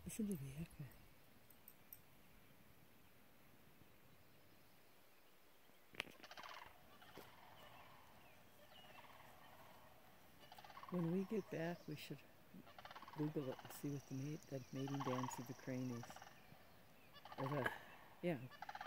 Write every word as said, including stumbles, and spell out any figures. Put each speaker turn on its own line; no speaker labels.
Listen to the echo. When we get back, we should Google it and see what the, mate, the mating dance of the crane is. Or the, yeah,